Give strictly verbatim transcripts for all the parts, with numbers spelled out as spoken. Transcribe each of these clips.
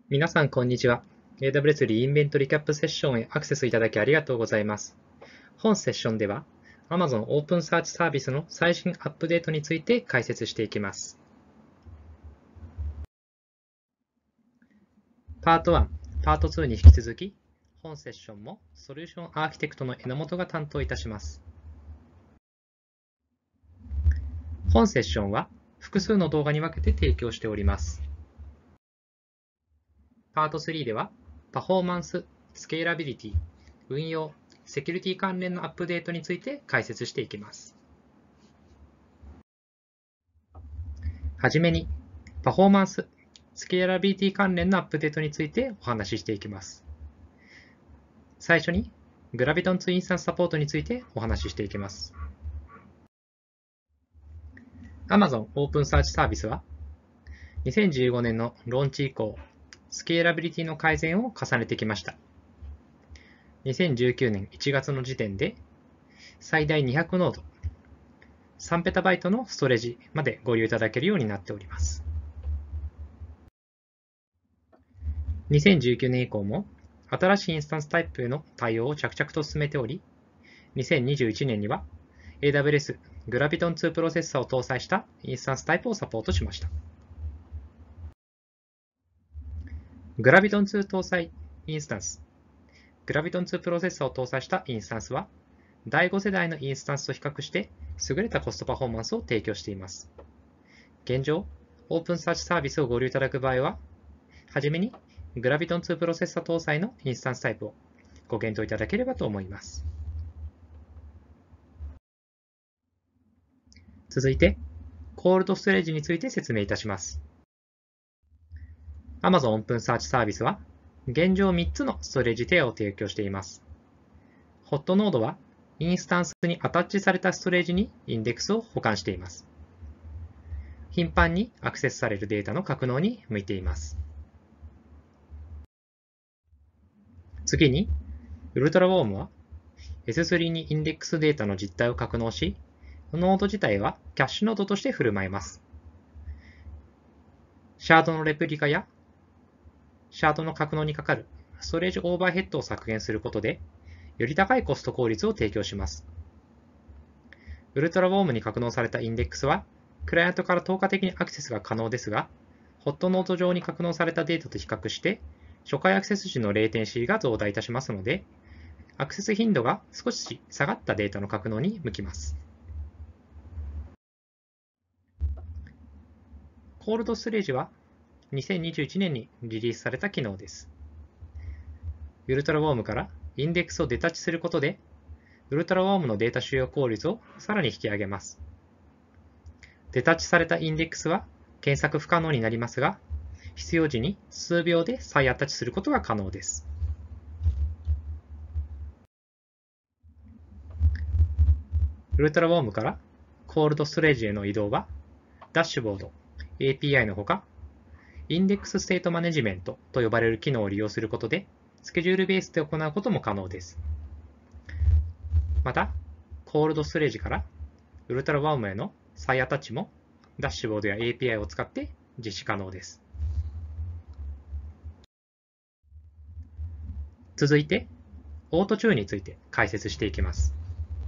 皆さん、こんにちは。エーダブリューエス リインベントリキャップセッションへアクセスいただきありがとうございます。本セッションでは、Amazon オープンサーチサービスの最新アップデートについて解説していきます。パートワン、パートツーに引き続き、本セッションもソリューションアーキテクトの榎本が担当いたします。本セッションは複数の動画に分けて提供しております。パートスリーでは、パフォーマンス、スケーラビリティ、運用、セキュリティ関連のアップデートについて解説していきます。はじめに、パフォーマンス、スケーラビリティ関連のアップデートについてお話ししていきます。最初に、グラビトンツインスタンスサポートについてお話ししていきます。Amazon オープンサーチサービスは、にせんじゅうごねんのローンチ以降、スケーラビリティの改善を重ねてきました。にせんじゅうきゅうねんいちがつの時点で、最大にひゃくノード、さんペタバイトのストレージまでご利用いただけるようになっております。にせんじゅうきゅうねん以降も、新しいインスタンスタイプへの対応を着々と進めており、にせんにじゅういちねんには エーダブリューエス グラビトンツープロセッサーを搭載したインスタンスタイプをサポートしました。グラビトンツー搭載インスタンス、グラビトンツープロセッサーを搭載したインスタンスは、だいご世代のインスタンスと比較して優れたコストパフォーマンスを提供しています。現状、オープンサーチサービスをご利用いただく場合は、はじめにグラビトンツープロセッサー搭載のインスタンスタイプをご検討いただければと思います。続いて、コールドストレージについて説明いたします。Amazon オープンサーチサービスは、現状みっつのストレージテアを提供しています。ホットノードは、インスタンスにアタッチされたストレージにインデックスを保管しています。頻繁にアクセスされるデータの格納に向いています。次に、ウルトラウォームは エススリー にインデックスデータの実態を格納し、ノード自体はキャッシュノードとして振る舞います。シャードのレプリカやシャードの格納にかかるストレージオーバーヘッドを削減することで、より高いコスト効率を提供します。ウルトラウォームに格納されたインデックスは、クライアントから透過的にアクセスが可能ですが、ホットノード上に格納されたデータと比較して、初回アクセス時のレイテンシーが増大いたしますので、アクセス頻度が少し下がったデータの格納に向きます。コールドストレージはにせんにじゅういちねんにリリースされた機能です。ウルトラウォームからインデックスをデタッチすることで、ウルトラウォームのデータ収容効率をさらに引き上げます。デタッチされたインデックスは検索不可能になりますが、必要時に数秒で再アタッチすることが可能です。ウルトラウォームからコールドストレージへの移動は、ダッシュボード、エーピーアイ のほか、インデックスステートマネジメントと呼ばれる機能を利用することで、スケジュールベースで行うことも可能です。また、コールドストレージからウルトラウォームへの再アタッチもダッシュボードや エーピーアイ を使って実施可能です。続いて、オートチューンについて解説していきます。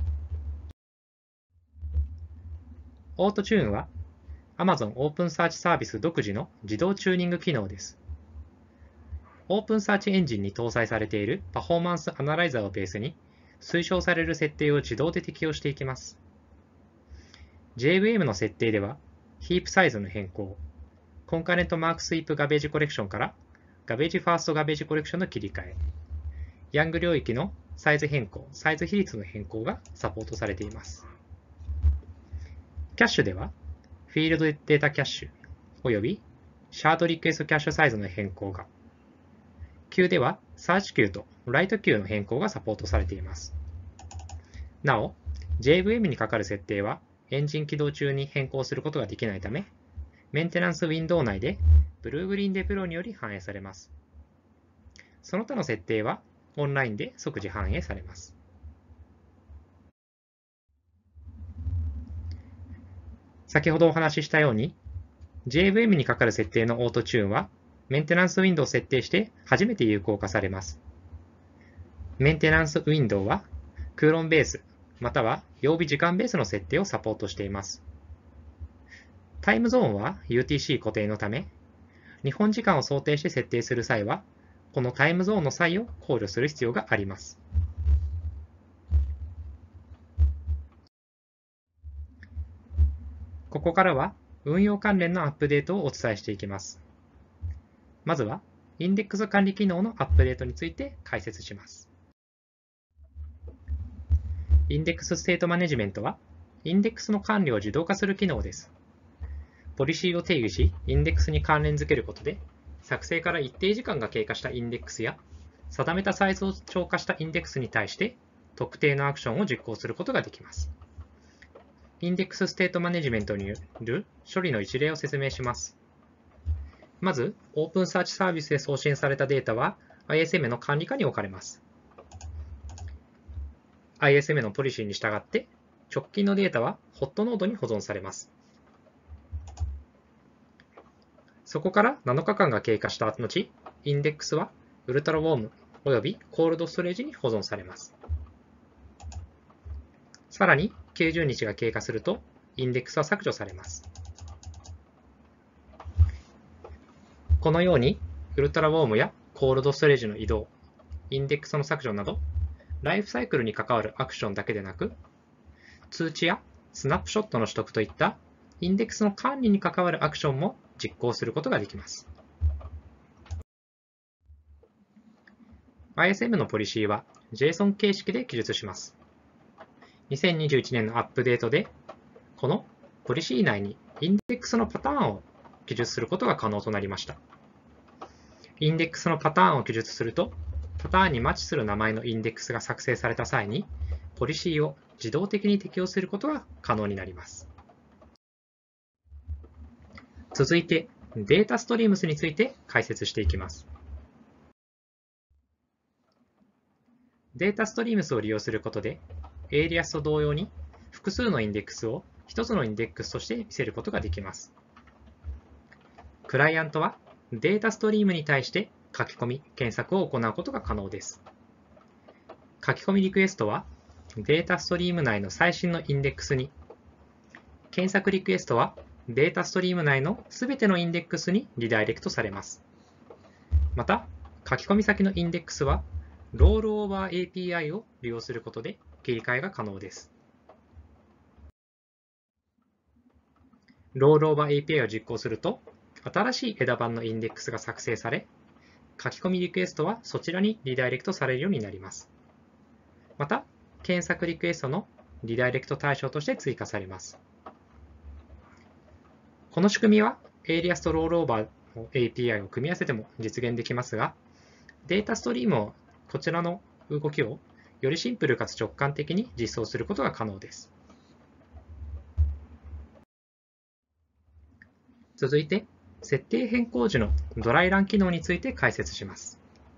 オートチューンは Amazon オープンサーチサービス独自の自動チューニング機能です。オープンサーチエンジンに搭載されているパフォーマンスアナライザーをベースに、推奨される設定を自動で適用していきます。ジェイブイエム の設定では、ヒープサイズの変更、コンカレントマークスイープガベージコレクションからガベージファーストガベージコレクションの切り替え、ヤング領域のサイズ変更、サイズ比率の変更がサポートされています。キャッシュでは、フィールドデータキャッシュ、およびシャードリクエストキャッシュサイズの変更が、Q では、サーチ Q とライト Q の変更がサポートされています。なお、ジェイブイエム にかかる設定は、エンジン起動中に変更することができないため、メンテナンスウィンドウ内で、ブルーグリーンデプロにより反映されます。その他の設定は、オンラインで即時反映されます。先ほどお話ししたように、ジェイブイエム にかかる設定のオートチューンは、 メンテナンスウィンドウを設定して初めて有効化されます。メンテナンスウィンドウはクーロンベースまたは曜日時間ベースの設定をサポートしています。タイムゾーンは ユーティーシー 固定のため、日本時間を想定して設定する際は、このタイムゾーンの際を考慮する必要があります。ここからは運用関連のアップデートをお伝えしていきます。まずは、インデックス管理機能のアップデートについて解説します。インデックスステートマネジメントは、インデックスの管理を自動化する機能です。ポリシーを定義し、インデックスに関連づけることで、作成から一定時間が経過したインデックスや、定めたサイズを超過したインデックスに対して、特定のアクションを実行することができます。インデックスステートマネジメントによる処理の一例を説明します。まず、オープンサーチサービスで送信されたデータは アイエスエム の管理下に置かれます。アイエスエム のポリシーに従って、直近のデータはホットノードに保存されます。そこからなのかかんが経過した後、インデックスはウルトラウォームおよびコールドストレージに保存されます。さらにきゅうじゅうにちが経過すると、インデックスは削除されます。このように、ウルトラウォームやコールドストレージの移動、インデックスの削除など、ライフサイクルに関わるアクションだけでなく、通知やスナップショットの取得といったインデックスの管理に関わるアクションも実行することができます。アイエスエム のポリシーは ジェイソン 形式で記述します。にせんにじゅういちねんのアップデートで、このポリシー内にインデックスのパターンを記述することが可能となりました。インデックスのパターンを記述すると、パターンにマッチする名前のインデックスが作成された際に、ポリシーを自動的に適用することが可能になります。続いて、データストリームスについて解説していきます。データストリームスを利用することで、エイリアスと同様に複数のインデックスを一つのインデックスとして見せることができます。クライアントはデータストリームに対して書き込み、検索を行うことが可能です。書き込みリクエストはデータストリーム内の最新のインデックスに、検索リクエストはデータストリーム内のすべてのインデックスにリダイレクトされます。また、書き込み先のインデックスはロールオーバー エーピーアイ を利用することで切り替えが可能です。ロールオーバー エーピーアイ を実行すると、新しい枝番のインデックスが作成され、書き込みリクエストはそちらにリダイレクトされるようになります。また、検索リクエストのリダイレクト対象として追加されます。この仕組みは、エイリアスとロールオーバーの エーピーアイ を組み合わせても実現できますが、データストリームをこちらの動きをよりシンプルかつ直感的に実装することが可能です。続いて、設定変更時のドライラン機能について解説します。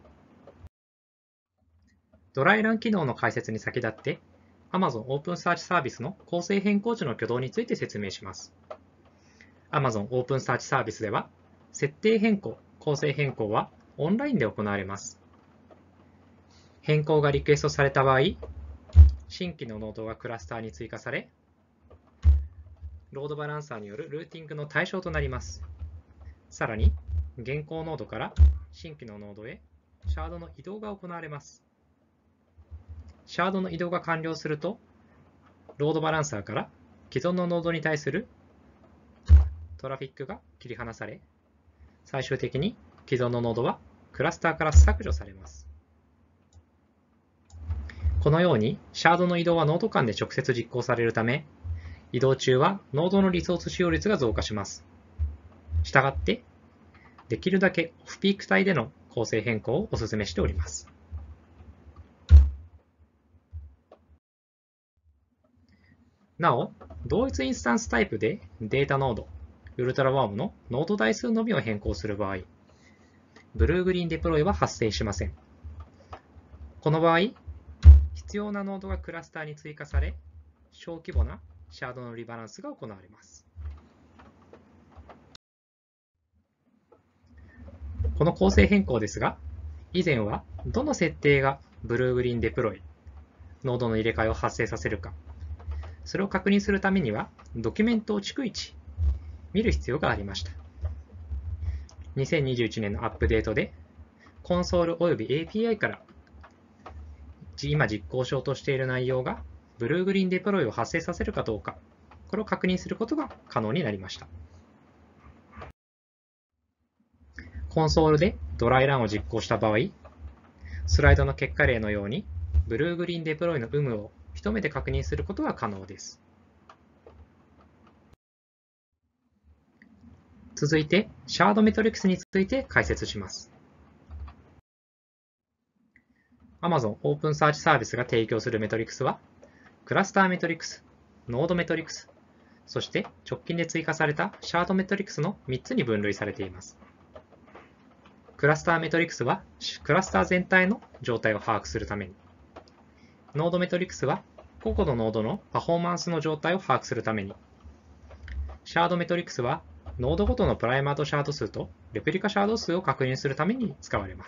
ドライラン機能の解説に先立って、Amazon Open Search サービスの構成変更時の挙動について説明します。Amazon Open Search サービスでは、設定変更、構成変更はオンラインで行われます。変更がリクエストされた場合、新規のノードがクラスターに追加され、ロードバランサーによるルーティングの対象となります。さらに、現行ノードから新規のノードへシャードの移動が行われます。シャードの移動が完了すると、ロードバランサーから既存のノードに対するトラフィックが切り離され、最終的に既存のノードはクラスターから削除されます。このように、シャードの移動はノード間で直接実行されるため、移動中はノードのリソース使用率が増加します。したがって、できるだけオフピーク帯での構成変更をお勧めしております。なお、同一インスタンスタイプでデータノード、ウルトラワームのノード台数のみを変更する場合、ブルーグリーンデプロイは発生しません。この場合、必要なノードがクラスターに追加され、小規模なシャードのリバランスが行われます。 この構成変更ですが、以前はどの設定がブルーグリーンデプロイ、ノードの入れ替えを発生させるか、それを確認するためにはドキュメントを逐一見る必要がありました。にせんにじゅういちねんのアップデートで、コンソールおよび エーピーアイ から今実行しようとしている内容がブルーグリーンデプロイを発生させるかどうか、これを確認することが可能になりました。コンソールでドライランを実行した場合、スライドの結果例のように、ブルーグリーンデプロイの有無を一目で確認することが可能です。続いて、シャードメトリクスについて解説します。Amazon OpenSearch サービスが提供するメトリクスは、クラスターメトリクス、ノードメトリクス、そして直近で追加されたシャードメトリクスのみっつに分類されています。クラスターメトリクスはクラスター全体の状態を把握するために、ノードメトリクスは個々のノードのパフォーマンスの状態を把握するために、シャードメトリクスはノードごとのプライマードシャード数とレプリカシャード数を確認するために使われます。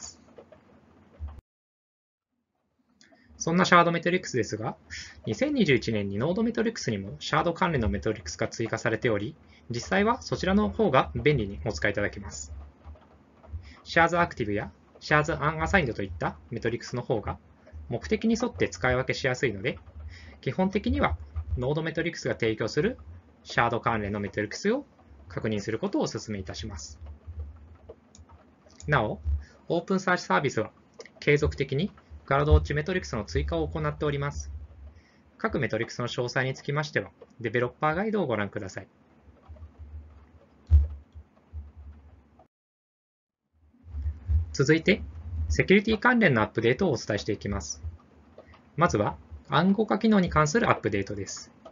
そんなシャードメトリクスですが、にせんにじゅういちねんにノードメトリクスにもシャード関連のメトリクスが追加されており、実際はそちらの方が便利にお使いいただけます。シャーズアクティブやシャーズアンアサインドといったメトリクスの方が目的に沿って使い分けしやすいので、基本的にはノードメトリクスが提供するシャード関連のメトリクスを確認することをお勧めいたします。なお、オープンサーチサービスは継続的にクラウドウォッチメトリクスの追加を行っております。各メトリクスの詳細につきましては、デベロッパーガイドをご覧ください。続いて、セキュリティ関連のアップデートをお伝えしていきます。まずは、暗号化機能に関するアップデートです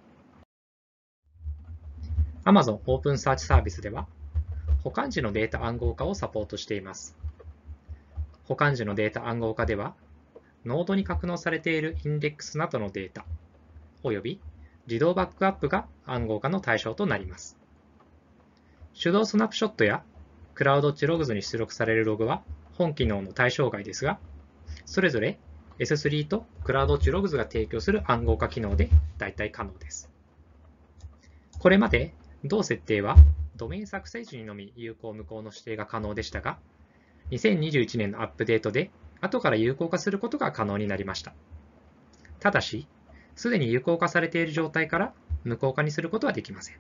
。Amazon OpenSearch サービスでは、保管時のデータ暗号化をサポートしています。保管時のデータ暗号化では、ノードに格納されているインデックスなどのデータ、および自動バックアップが暗号化の対象となります。手動スナップショットやクラウドウォッチログズに出力されるログは本機能の対象外ですが、それぞれ エススリー とクラウドウォッチログズが提供する暗号化機能で代替可能です。これまで同設定はドメイン作成時にのみ有効無効の指定が可能でしたが、にせんにじゅういちねんのアップデートで後から有効化することが可能になりました。ただし、すでに有効化されている状態から無効化にすることはできません。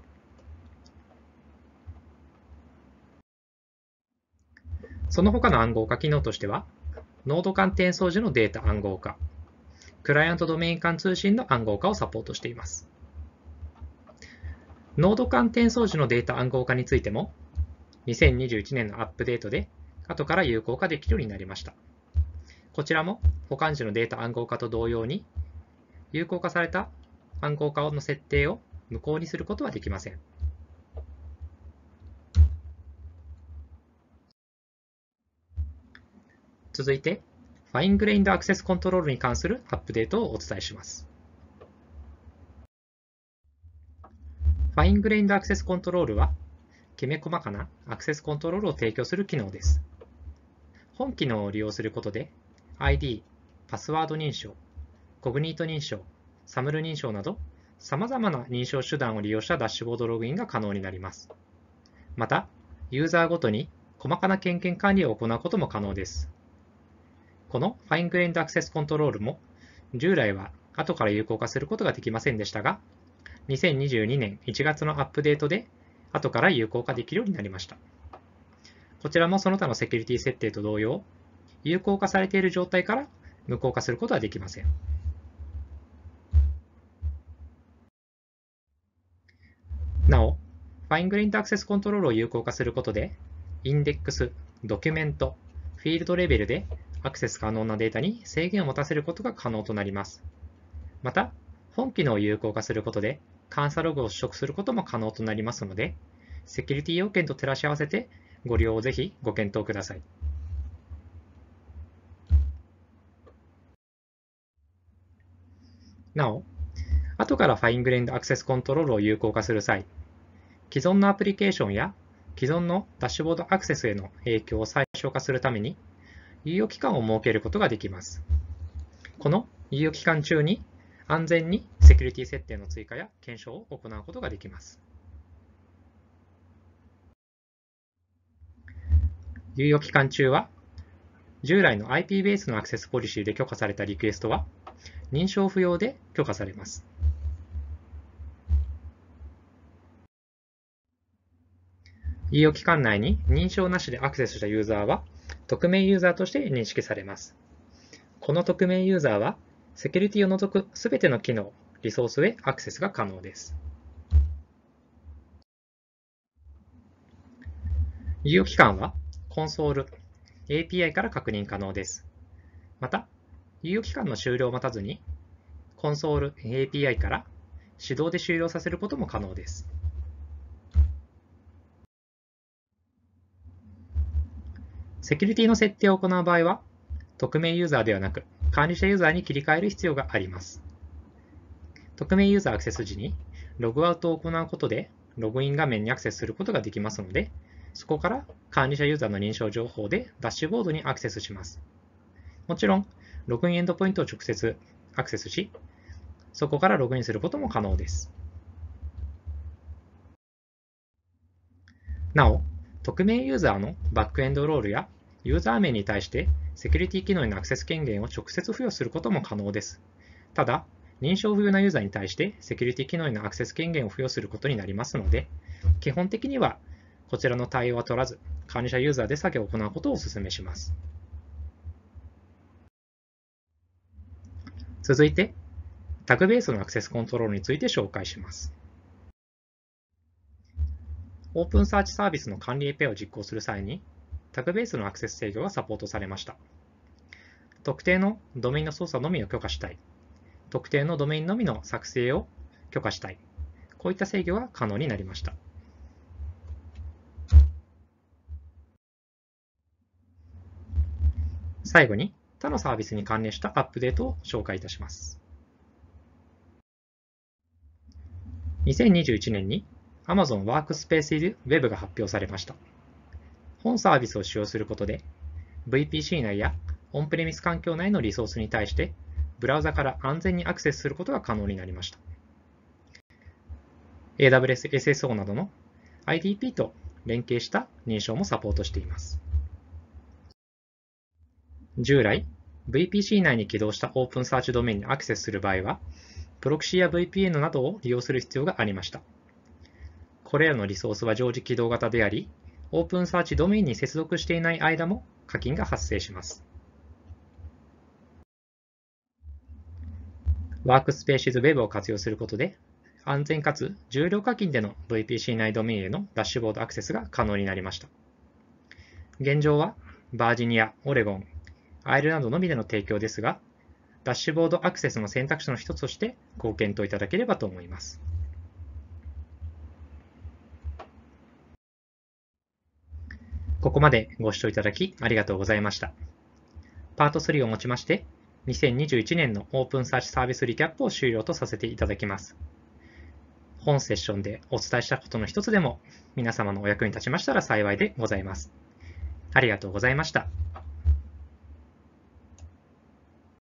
その他の暗号化機能としては、ノード間転送時のデータ暗号化、クライアントドメイン間通信の暗号化をサポートしています。ノード間転送時のデータ暗号化についても、にせんにじゅういちねんのアップデートで後から有効化できるようになりました。こちらも保管時のデータ暗号化と同様に、有効化された暗号化の設定を無効にすることはできません。続いて、ファイングレインドアクセスコントロールに関するアップデートをお伝えします。ファイングレインドアクセスコントロールは、きめ細かなアクセスコントロールを提供する機能です。本機能を利用することで、アイディー、パスワード認証、コグニート認証、サムル認証など、様々な認証手段を利用したダッシュボードログインが可能になります。また、ユーザーごとに細かな権限管理を行うことも可能です。このファイングレインドアクセスコントロールも、従来は後から有効化することができませんでしたが、にせんにじゅうにねんいちがつのアップデートで後から有効化できるようになりました。こちらもその他のセキュリティ設定と同様、有効化されている状態から無効化することはできません。なお、ファイングレインドアクセスコントロールを有効化することで、インデックス、ドキュメント、フィールドレベルでアクセス可能なデータに制限を持たせることが可能となります。また、本機能を有効化することで、監査ログを取得することも可能となりますので、セキュリティ要件と照らし合わせてご利用をぜひご検討ください。なお、後からファイングレインドアクセスコントロールを有効化する際、既存のアプリケーションや既存のダッシュボードアクセスへの影響を最小化するために、猶予期間を設けることができます。この猶予期間中に安全にセキュリティ設定の追加や検証を行うことができます。猶予期間中は、従来の アイピー ベースのアクセスポリシーで許可されたリクエストは、認証不要で許可されます。猶予期間内に認証なしでアクセスしたユーザーは、匿名ユーザーとして認識されます。この匿名ユーザーは、セキュリティを除くすべての機能、リソースへアクセスが可能です。猶予期間は、コンソール、エーピーアイ から確認可能です。また、猶予期間の終了を待たずに、コンソール、エーピーアイ から手動で終了させることも可能です。セキュリティの設定を行う場合は、匿名ユーザーではなく、管理者ユーザーに切り替える必要があります。匿名ユーザーアクセス時に、ログアウトを行うことで、ログイン画面にアクセスすることができますので、そこから管理者ユーザーの認証情報でダッシュボードにアクセスします。もちろん、ログインエンドポイントを直接アクセスし、そこからログインすることも可能です。なお、匿名ユーザーのバックエンドロールやユーザー名に対してセキュリティ機能へのアクセス権限を直接付与することも可能です。ただ、認証不要なユーザーに対してセキュリティ機能へのアクセス権限を付与することになりますので、基本的にはこちらの対応は取らず、管理者ユーザーで作業を行うことをお勧めします。続いて、タグベースのアクセスコントロールについて紹介します。オープンサーチサービスの管理 エーピーアイ を実行する際に、タグベースのアクセス制御がサポートされました。特定のドメインの操作のみを許可したい。特定のドメインのみの作成を許可したい。こういった制御が可能になりました。最後に、他のサービスに関連したアップデートを紹介いたします。にせんにじゅういちねんに Amazon Workspace Web が発表されました。本サービスを使用することで、ブイピーシー 内やオンプレミス環境内のリソースに対して、ブラウザから安全にアクセスすることが可能になりました。エーダブリューエス エスエスオー などの アイディーピー と連携した認証もサポートしています。従来、ブイピーシー 内に起動したオープンサーチドメインにアクセスする場合は、プロキシや ブイピーエヌ などを利用する必要がありました。これらのリソースは常時起動型であり、オープンサーチドメインに接続していない間も課金が発生します。Workspaces Web を活用することで、安全かつ重量課金での ブイピーシー 内ドメインへのダッシュボードアクセスが可能になりました。現状は、バージニア、オレゴン、アイルランドのみでの提供ですが、ダッシュボードアクセスの選択肢の一つとしてご検討いただければと思います。ここまでご視聴いただきありがとうございました。パートスリーをもちまして、にせんにじゅういちねんのオープンサーチサービスリキャップを終了とさせていただきます。本セッションでお伝えしたことの一つでも皆様のお役に立ちましたら幸いでございます。ありがとうございました。